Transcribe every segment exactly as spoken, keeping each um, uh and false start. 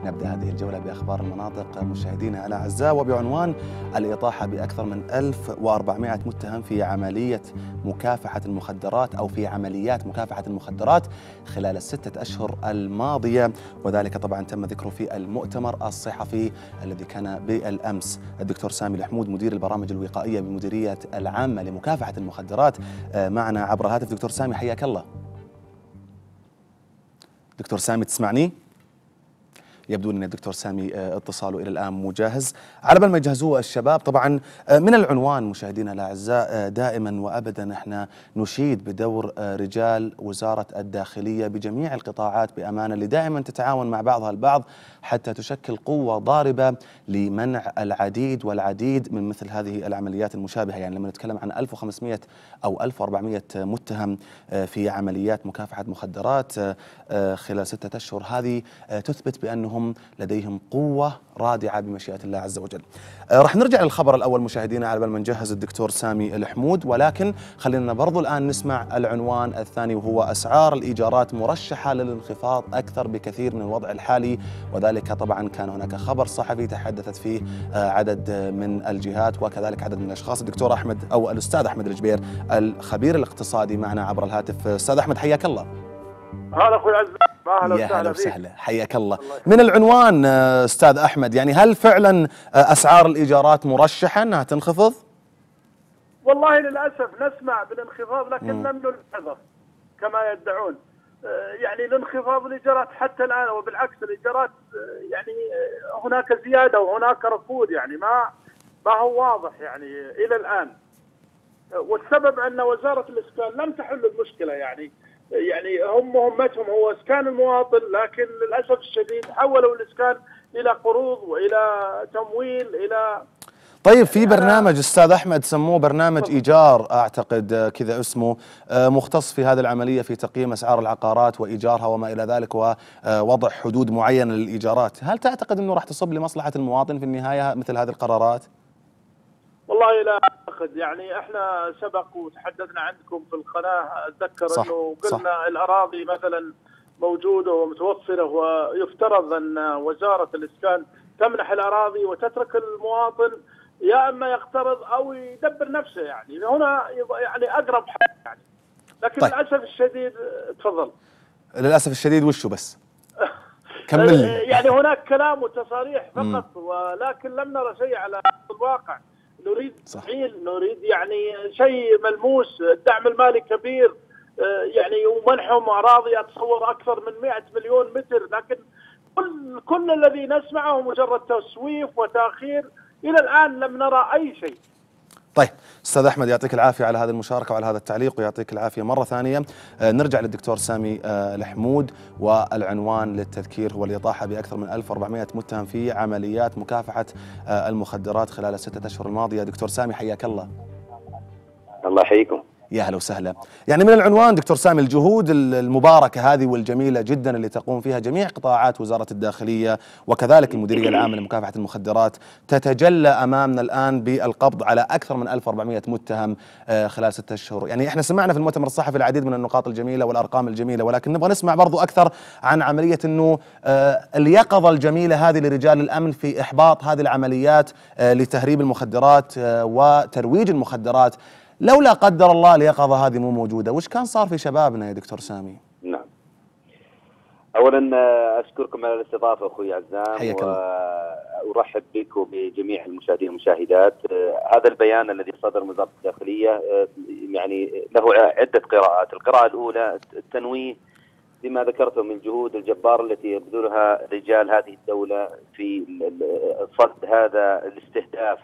نبدأ هذه الجولة بأخبار المناطق مشاهدينا الأعزاء، وبعنوان الإطاحة بأكثر من ألف وأربعمائة متهم في عملية مكافحة المخدرات أو في عمليات مكافحة المخدرات خلال الستة أشهر الماضية، وذلك طبعا تم ذكره في المؤتمر الصحفي الذي كان بالأمس. الدكتور سامي الحمود مدير البرامج الوقائية بمديرية العامة لمكافحة المخدرات معنا عبر الهاتف. دكتور سامي حياك الله. دكتور سامي تسمعني؟ يبدو أن الدكتور سامي اتصاله إلى الآن مو جاهز. على بال ما يجهزوه الشباب، طبعا من العنوان مشاهدينا الأعزاء دائما وأبدا احنا نشيد بدور رجال وزارة الداخلية بجميع القطاعات بأمانة، اللي دائما تتعاون مع بعضها البعض حتى تشكل قوة ضاربة لمنع العديد والعديد من مثل هذه العمليات المشابهة. يعني لما نتكلم عن ألف وخمسمائة أو ألف وأربعمائة متهم في عمليات مكافحة مخدرات خلال ستة أشهر، هذه تثبت بأنه هم لديهم قوة رادعة بمشيئة الله عز وجل. آه رح نرجع للخبر الأول مشاهدينا على بال ما نجهز الدكتور سامي الحمود، ولكن خلينا برضو الآن نسمع العنوان الثاني، وهو أسعار الإيجارات مرشحة للانخفاض أكثر بكثير من الوضع الحالي، وذلك طبعا كان هناك خبر صحفي تحدثت فيه آه عدد من الجهات وكذلك عدد من الأشخاص. الدكتور أحمد أو الأستاذ أحمد الجبير الخبير الاقتصادي معنا عبر الهاتف. أستاذ أحمد حياك الله. هلا اخوي عزام، اهلا يا هلا وسهلا، حياك الله. من العنوان استاذ احمد، يعني هل فعلا اسعار الايجارات مرشحه انها تنخفض؟ والله للاسف نسمع بالانخفاض لكن لم نلحظه كما يدعون. يعني الانخفاض الايجارات حتى الان، وبالعكس الايجارات يعني هناك زياده وهناك ركود، يعني ما ما هو واضح يعني الى الان. والسبب ان وزاره الاسكان لم تحل المشكله، يعني يعني هم مهمتهم هو اسكان المواطن، لكن للاسف الشديد حولوا الاسكان الى قروض والى تمويل الى. طيب في برنامج استاذ احمد سموه برنامج ايجار، اعتقد كذا اسمه، مختص في هذه العمليه في تقييم اسعار العقارات وايجارها وما الى ذلك، ووضع حدود معينه للايجارات. هل تعتقد انه راح تصب لمصلحه المواطن في النهايه مثل هذه القرارات؟ والله لا اعتقد، يعني احنا سبق وتحدثنا عندكم في القناه، اتذكر صح انه قلنا صح. الاراضي مثلا موجوده ومتوفره، ويفترض ان وزاره الاسكان تمنح الاراضي وتترك المواطن يا اما يقترض او يدبر نفسه، يعني هنا يعني اقرب حل يعني. لكن طيب. للاسف الشديد تفضل. للاسف الشديد وشو بس؟ كمل لي. يعني هناك كلام وتصاريح فقط، ولكن لم نرى شيء على الواقع. نريد تفعيل، نريد يعني شيء ملموس. الدعم المالي كبير، يعني ومنحهم اراضي اتصور اكثر من مئة مليون متر، لكن كل كل الذي نسمعه مجرد تسويف وتاخير. الى الان لم نرى اي شيء. طيب استاذ احمد يعطيك العافيه على هذه المشاركه وعلى هذا التعليق، ويعطيك العافيه مره ثانيه. آه نرجع للدكتور سامي آه الحمود، والعنوان للتذكير هو الاطاحه باكثر من ألف وأربعمائة متهم في عمليات مكافحه آه المخدرات خلال السته اشهر الماضيه. دكتور سامي حياك الله. الله يحييكم. يا هلا وسهلا. يعني من العنوان دكتور سامي، الجهود المباركة هذه والجميلة جدا اللي تقوم فيها جميع قطاعات وزارة الداخلية وكذلك المديرية العامة لمكافحة المخدرات تتجلى أمامنا الآن بالقبض على أكثر من ألف وأربعمائة متهم خلال ستة أشهر. يعني احنا سمعنا في المؤتمر الصحفي العديد من النقاط الجميلة والأرقام الجميلة، ولكن نبغى نسمع برضو أكثر عن عملية أنه اليقظة الجميلة هذه لرجال الأمن في إحباط هذه العمليات لتهريب المخدرات وترويج المخدرات. لو لا قدر الله اليقظة هذه مو موجودة، وش كان صار في شبابنا يا دكتور سامي؟ نعم. أولا أشكركم على الاستضافة أخوي عزام، حياك الله. وأرحب بك وبجميع المشاهدين والمشاهدات. هذا البيان الذي صدر من وزارة الداخلية يعني له عدة قراءات. القراءة الأولى التنويه بما ذكرته من الجهود الجبارة التي يبذلها رجال هذه الدولة في صد هذا الاستهداف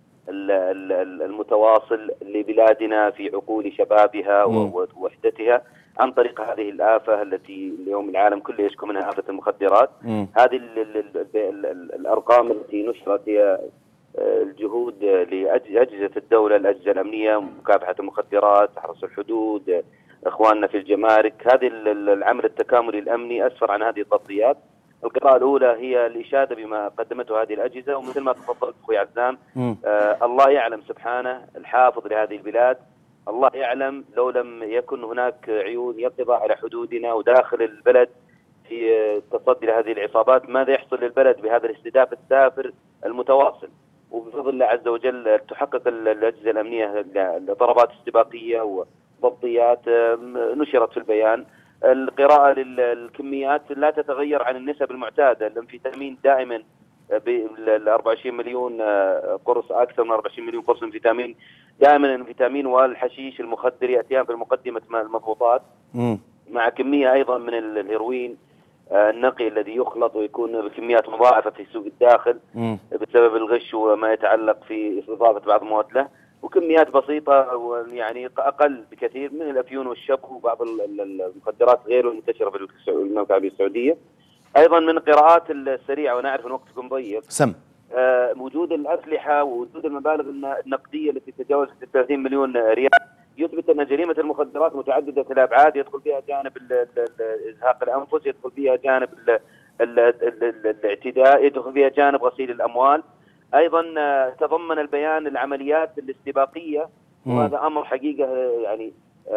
المتواصل لبلادنا في عقول شبابها ووحدتها عن طريق هذه الآفة التي اليوم العالم كله يشكو منها، آفة المخدرات. م. هذه ال ال ال ال ال الأرقام التي نشرت هي الجهود لأجهزة الدولة، الأجهزة الأمنية، مكافحة المخدرات، حرس الحدود، إخواننا في الجمارك. هذه العمل التكاملي الأمني أسفر عن هذه التغطيات. القراءة الأولى هي الإشادة بما قدمته هذه الأجهزة، ومثل ما تفضلت أخوي عزام، آه الله يعلم سبحانه الحافظ لهذه البلاد. الله يعلم لو لم يكن هناك عيون يقظة على حدودنا وداخل البلد في التصدي لهذه العصابات، ماذا يحصل للبلد بهذا الاستهداف السافر المتواصل. وبفضل الله عز وجل تحقق الأجهزة الأمنية ضربات استباقية وضبطيات نشرت في البيان. القراءة للكميات لا تتغير عن النسب المعتادة. الأمفيتامين دائما بال أربعة وعشرين مليون قرص، أكثر من أربعة وعشرين مليون قرص أمفيتامين. دائما الأمفيتامين والحشيش المخدر يأتيان في مقدمة المضبوطات، مع كمية أيضا من الهيروين النقي الذي يخلط ويكون بكميات مضاعفة في سوق الداخل بسبب الغش وما يتعلق في إضافة بعض المواد له، وكميات بسيطة ويعني أقل بكثير من الأفيون والشبك وبعض المخدرات غير المنتشرة في المملكة العربية السعودية. أيضا من القراءات السريعة، وأنا أعرف أن وقتكم ضيق، سم آه وجود الأسلحة ووجود المبالغ النقدية التي تتجاوز ثلاثين مليون ريال يثبت أن جريمة المخدرات متعددة الأبعاد، يدخل فيها جانب إزهاق الأنفس، يدخل فيها جانب ال ال ال الاعتداء، يدخل فيها جانب غسيل الأموال. أيضا تضمن البيان العمليات الاستباقية، وهذا أمر حقيقة يعني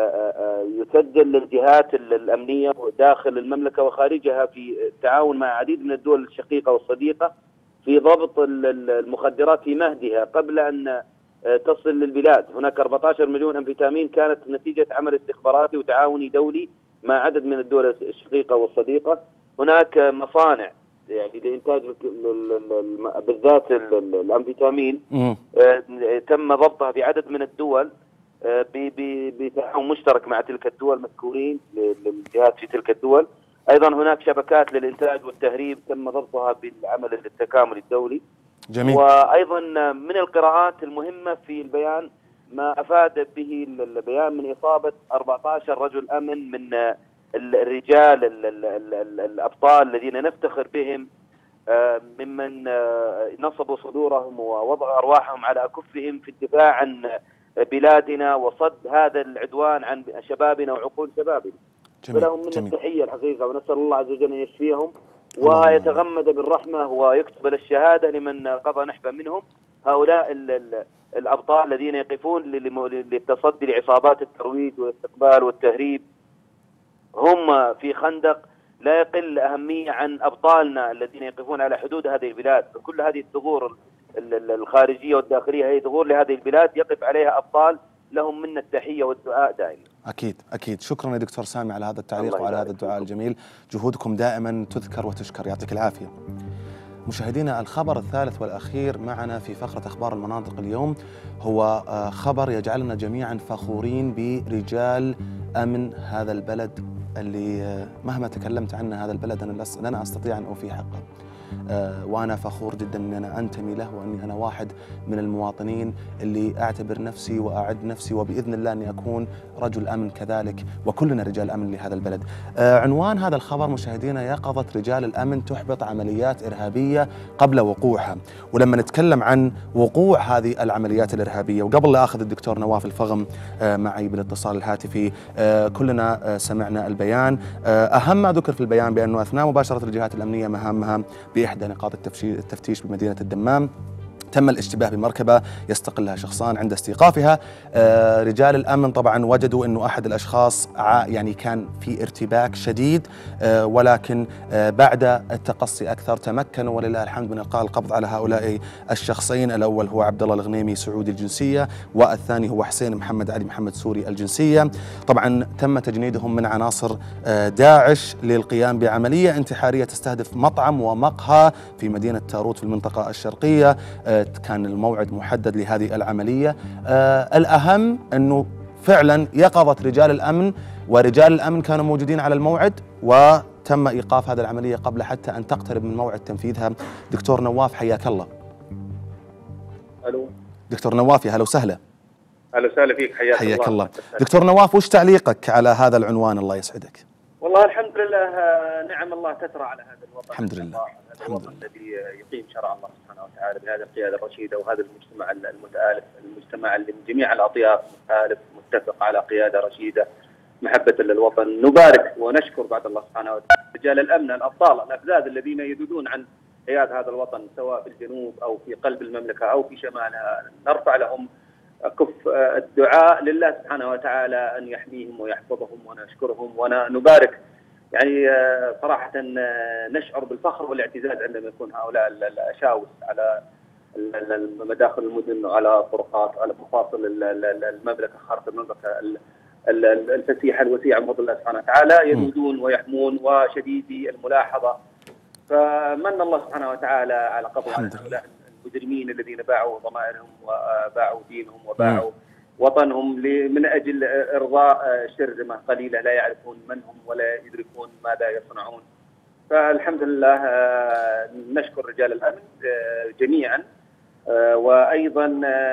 يسجل للجهات الأمنية داخل المملكة وخارجها في التعاون مع عديد من الدول الشقيقة والصديقة في ضبط المخدرات في مهدها قبل أن تصل للبلاد. هناك أربعة عشر مليون أمفيتامين كانت نتيجة عمل استخباراتي وتعاوني دولي مع عدد من الدول الشقيقة والصديقة. هناك مصانع يعني لإنتاج بالذات الأمفيتامين تم ضبطها في عدد من الدول بتعاون مشترك مع تلك الدول مذكورين للجهات في تلك الدول. أيضا هناك شبكات للإنتاج والتهريب تم ضبطها بالعمل التكاملي الدولي. جميل. وأيضا من القراءات المهمة في البيان ما أفاد به البيان من إصابة أربعة عشر رجل أمن من الرجال الأبطال الذين نفتخر بهم، ممن نصبوا صدورهم ووضعوا أرواحهم على أكفهم في الدفاع عن بلادنا وصد هذا العدوان عن شبابنا وعقول شبابنا. فلهم من جميل. التحية الحقيقة، ونسأل الله عز وجل أن يشفيهم ويتغمد بالرحمة ويكتب الشهادة لمن قضى نحبا منهم. هؤلاء ال ال الأبطال الذين يقفون للتصدي لعصابات الترويج والاستقبال والتهريب هم في خندق لا يقل أهمية عن أبطالنا الذين يقفون على حدود هذه البلاد. كل هذه الثغور الخارجية والداخلية هي ثغور لهذه البلاد يقف عليها أبطال، لهم منا التحية والدعاء دائما. أكيد أكيد. شكرا يا دكتور سامي على هذا التعليق وعلى هذا الدعاء الجميل. جهودكم دائما تذكر وتشكر، يعطيك العافية. مشاهدينا، الخبر الثالث والأخير معنا في فقرة أخبار المناطق اليوم هو خبر يجعلنا جميعا فخورين برجال أمن هذا البلد اللي مهما تكلمت عنه هذا البلد أنا لن أستطيع أن أوفي حقه. أه وأنا فخور جدا أني أنا أنتمي له، وأني أنا واحد من المواطنين اللي أعتبر نفسي وأعد نفسي وبإذن الله أني أكون رجل أمن كذلك، وكلنا رجال أمن لهذا البلد. أه عنوان هذا الخبر مشاهدينا: يقظة رجال الأمن تحبط عمليات إرهابية قبل وقوعها. ولما نتكلم عن وقوع هذه العمليات الإرهابية، وقبل لا أخذ الدكتور نواف الفغم أه معي بالاتصال الهاتفي، أه كلنا أه سمعنا البيان. أه أهم ما ذكر في البيان بأنه أثناء مباشرة الجهات الأمنية مهامها بإحدى نقاط التفتيش بمدينة الدمام تم الاشتباه بمركبة يستقلها شخصان. عند استيقافها آه رجال الأمن طبعا وجدوا أنه أحد الأشخاص يعني كان في ارتباك شديد، آه ولكن آه بعد التقصي أكثر تمكنوا ولله الحمد من إلقاء القبض على هؤلاء الشخصين. الأول هو عبد الله الغنيمي سعودي الجنسية، والثاني هو حسين محمد علي محمد سوري الجنسية. طبعا تم تجنيدهم من عناصر آه داعش للقيام بعملية انتحارية تستهدف مطعم ومقهى في مدينة تاروت في المنطقة الشرقية. آه كان الموعد محدد لهذه العملية. آه الأهم أنه فعلا يقظت رجال الأمن، ورجال الأمن كانوا موجودين على الموعد، وتم إيقاف هذه العملية قبل حتى أن تقترب من موعد تنفيذها. دكتور نواف حياك الله. ألو دكتور نواف، يا هلا وسهلا. أهلا وسهلا فيك، حياك, حياك الله. الله. دكتور نواف، وش تعليقك على هذا العنوان؟ الله يسعدك. والله الحمد لله، نعم الله تترى على هذا الوطن. الحمد لله. هذا الوطن الذي يقيم شرع الله سبحانه وتعالى بهذه القيادة الرشيدة وهذا المجتمع المتآلف، المجتمع اللي من جميع الأطياف متآلف متفق على قيادة رشيدة محبة للوطن. نبارك ونشكر بعد الله سبحانه وتعالى رجال الأمن الأبطال الأفذاذ الذين يذودون عن قيادة هذا الوطن سواء في الجنوب أو في قلب المملكة أو في شمالها. نرفع لهم كف الدعاء لله سبحانه وتعالى أن يحميهم ويحفظهم، ونشكرهم ونبارك يعني صراحة نشعر بالفخر والاعتزاز عندما يكون هؤلاء الأشاوس على مداخل المدن وعلى الطرقات وعلى مفاصل المملكة، خارطة المملكة الفسيحة الوسيعة بفضل الله سبحانه وتعالى، يذودون ويحمون وشديدي الملاحظة. فمن الله سبحانه وتعالى على قبض هؤلاء المجرمين الذين باعوا ضمائرهم وباعوا دينهم وباعوا وطنهم من أجل إرضاء شرذمة قليلة لا يعرفون من هم ولا يدركون ماذا يصنعون. فالحمد لله نشكر رجال الأمن جميعا، وأيضا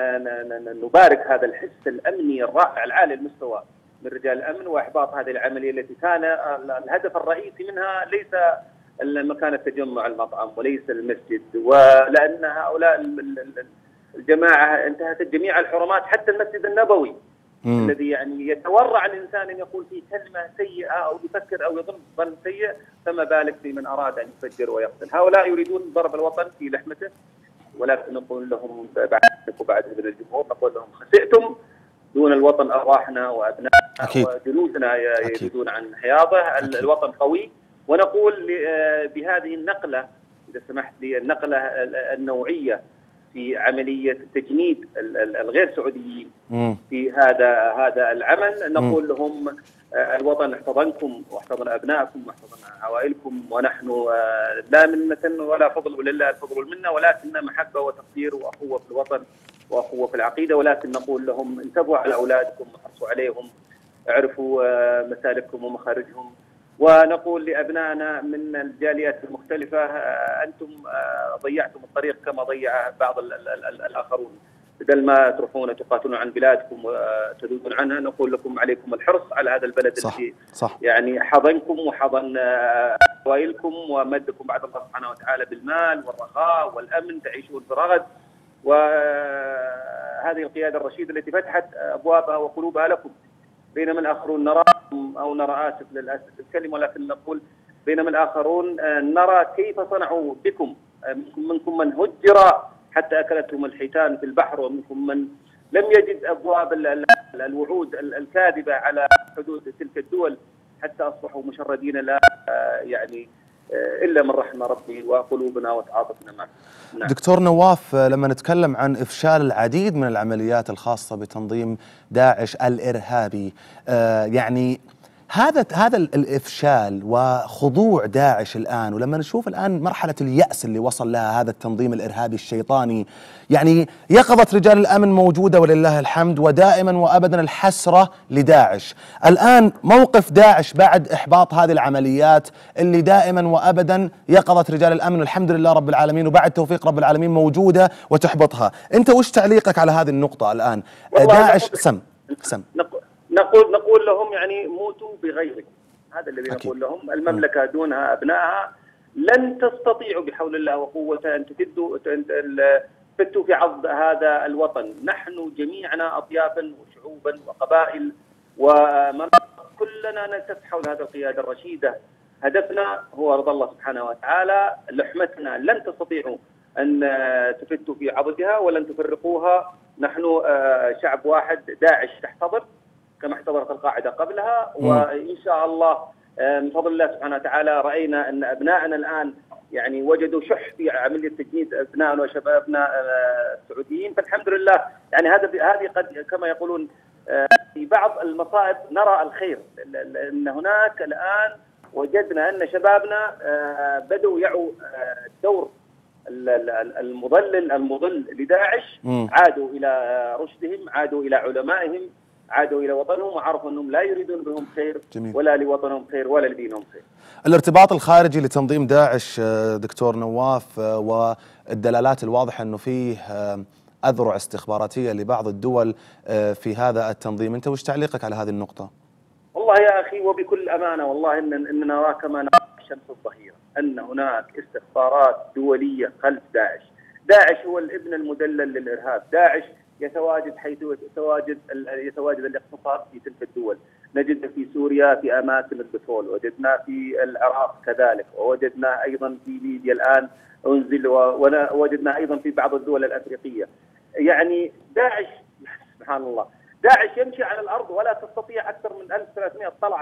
نبارك هذا الحس الأمني الرائع العالي المستوى من رجال الأمن وإحباط هذه العملية التي كان الهدف الرئيسي منها ليس مكان التجمع المطعم وليس المسجد، ولأن هؤلاء الجماعة انتهكت جميع الحرمات حتى المسجد النبوي مم. الذي يعني يتورع الإنسان أن يقول فيه كلمة سيئة أو يفكر أو يظن ظن سيء، فما بالك في من أراد أن يفجر ويقتل. هؤلاء يريدون ضرب الوطن في لحمته، ولكن نقول لهم بعد وبعد من الجمهور نقول لهم خسئتم، دون الوطن أرواحنا وأبنائنا وجنودنا يريدون عن حياضه. الوطن قوي، ونقول بهذه النقلة إذا سمحت لي النقلة النوعية في عملية تجنيد الغير سعوديين في هذا هذا العمل، نقول لهم الوطن احتضنكم واحتضن أبنائكم واحتضن عوائلكم، ونحن لا منة ولا فضل، ولله الفضل منا، ولكن محبة وتقدير وأخوة في الوطن وأخوة في العقيدة. ولكن نقول لهم انتبهوا على أولادكم وحرصوا عليهم، اعرفوا مسالكهم ومخارجهم. ونقول لأبنائنا من الجاليات المختلفة أنتم ضيعتم الطريق كما ضيع بعض الآخرون، بدل ما تروحون تقاتلون عن بلادكم وتذودون عنها، نقول لكم عليكم الحرص على هذا البلد الذي يعني حضنكم وحضن عوائلكم ومدكم بعد الله سبحانه وتعالى بالمال والرخاء والأمن، تعيشون في رغد. وهذه القيادة الرشيدة التي فتحت أبوابها وقلوبها لكم، بينما الآخرون نراهم أو نرى آسف للأسف الكلمة، ولكن نقول بينما الآخرون نرى كيف صنعوا بكم، منكم من هجر حتى أكلتهم الحيتان في البحر، ومنكم من لم يجد أبواب الوعود الكاذبة على حدود تلك الدول حتى أصبحوا مشردين لا يعني إلا من رحم ربي وقلوبنا وتعاطفنا معه. نعم. دكتور نواف، لما نتكلم عن إفشال العديد من العمليات الخاصة بتنظيم داعش الإرهابي، آه يعني هذا هذا الإفشال وخضوع داعش الآن، ولما نشوف الآن مرحلة اليأس اللي وصل لها هذا التنظيم الإرهابي الشيطاني، يعني يقظة رجال الأمن موجودة ولله الحمد، ودائما وأبدا الحسرة لداعش. الآن موقف داعش بعد إحباط هذه العمليات اللي دائما وأبدا يقظة رجال الأمن والحمد لله رب العالمين وبعد توفيق رب العالمين موجودة وتحبطها، أنت وش تعليقك على هذه النقطة الآن؟ داعش سم سم نقول نقول لهم يعني موتوا بغيركم، هذا الذي أكيد. نقول لهم المملكة دونها أبنائها لن تستطيعوا بحول الله وقوته أن تفدوا تفتوا في عضد هذا الوطن. نحن جميعنا أطيافا وشعوبا وقبائل ومناطق، كلنا نلتف حول هذا القيادة الرشيدة. هدفنا هو رضا الله سبحانه وتعالى، لحمتنا لن تستطيعوا أن تفتوا في عضدها ولن تفرقوها. نحن شعب واحد، داعش تحتضر كما احتضرت القاعدة قبلها، وإن شاء الله من فضل الله سبحانه وتعالى رأينا أن أبنائنا الآن يعني وجدوا شح في عملية تجنيد أبنائنا وشبابنا السعوديين. فالحمد لله يعني هذا هذه قد كما يقولون في بعض المصائب نرى الخير، أن هناك الآن وجدنا أن شبابنا بدوا يعوا الدور المضلل المضل لداعش، عادوا إلى رشدهم، عادوا إلى علمائهم، عادوا إلى وطنهم، وعرفوا أنهم لا يريدون بهم خير جميل. ولا لوطنهم خير ولا لدينهم خير. الارتباط الخارجي لتنظيم داعش دكتور نواف والدلالات الواضحة أنه فيه أذرع استخباراتية لبعض الدول في هذا التنظيم، أنت وش تعليقك على هذه النقطة؟ والله يا أخي وبكل أمانة والله إن إن نرى كما نرى الشمس الظهيرة أن هناك استخبارات دولية خلف داعش. داعش هو الابن المدلل للإرهاب، داعش يتواجد حيث يتواجد يتواجد الاقتصاد في تلك الدول. نجد في سوريا في اماكن البترول، وجدنا في العراق كذلك، ووجدنا ايضا في ليبيا الان انزل، ووجدنا ايضا في بعض الدول الافريقيه. يعني داعش سبحان الله، داعش يمشي على الارض ولا تستطيع اكثر من ألف وثلاثمئة طلعه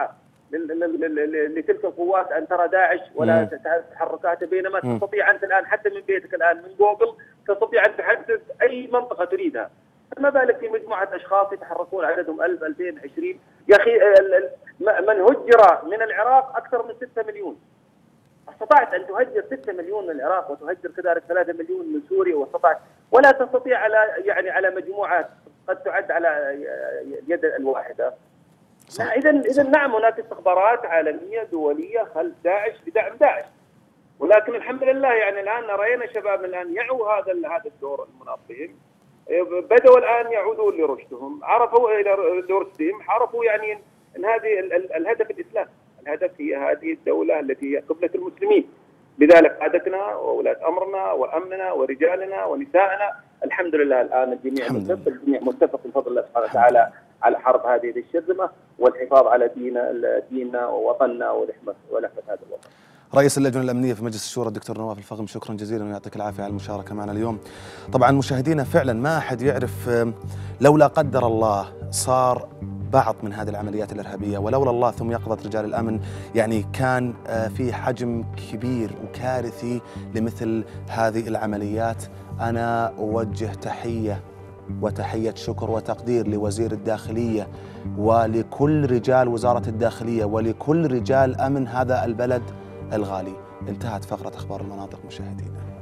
لتلك القوات ان ترى داعش ولا تحركاته، بينما م. تستطيع انت الان حتى من بيتك الان من جوجل تستطيع ان تحدد اي منطقه تريدها، ما بالك في مجموعه اشخاص يتحركون عددهم ألف ألفين عشرين. يا اخي من هجر من العراق اكثر من ستة مليون، استطعت ان تهجر ستة مليون من العراق وتهجر كذلك ثلاثة مليون من سوريا، واستطعت ولا تستطيع على يعني على مجموعات قد تعد على اليد الواحده. اذا اذا نعم هناك استخبارات عالميه دوليه خلف داعش لدعم داعش، ولكن الحمد لله يعني الان راينا شباب الان يعوا هذا هذا الدور المناط بهم، بدأوا الان يعودون لرشدهم، عرفوا الى رشدهم، عرفوا يعني ان هذه الهدف الاسلام، الهدف هي هذه الدوله التي هي قبلة المسلمين. لذلك قادتنا وولاة امرنا وامننا ورجالنا ونسائنا الحمد لله الان الجميع متفق، الجميع متفق بفضل الله سبحانه وتعالى على حرب هذه الشرذمه والحفاظ على دين ديننا ووطننا ولحمه ولحمه هذا الوطن. رئيس اللجنة الأمنية في مجلس الشورى الدكتور نواف الفغم، شكرا جزيلا ويعطيك العافية على المشاركة معنا اليوم. طبعا مشاهدينا فعلا ما أحد يعرف، لولا قدر الله صار بعض من هذه العمليات الإرهابية، ولولا الله ثم يقظة رجال الأمن يعني كان في حجم كبير وكارثي لمثل هذه العمليات. أنا أوجه تحية وتحية شكر وتقدير لوزير الداخلية ولكل رجال وزارة الداخلية ولكل رجال أمن هذا البلد الغالي. انتهت فقرة أخبار المناطق مشاهدينا.